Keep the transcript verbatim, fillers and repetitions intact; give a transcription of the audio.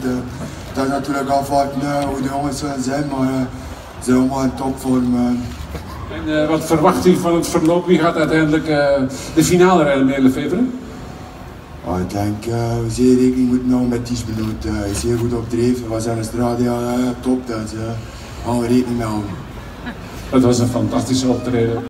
Uh, dat is natuurlijk afwachten uh, hoe de jongens uh, zijn, maar uh, ze zijn allemaal in topvorm. Uh. En uh, wat verwacht u van het verloop? Wie gaat uiteindelijk uh, de finale rijden, meneer Lefevre? Oh, ik denk uh, we zeer rekening moeten houden met tien minuten. Uh, hij is heel goed opdreven, was aan de straat uh, top, dus uh, gaan we rekening mee houden. Dat was een fantastische optreden.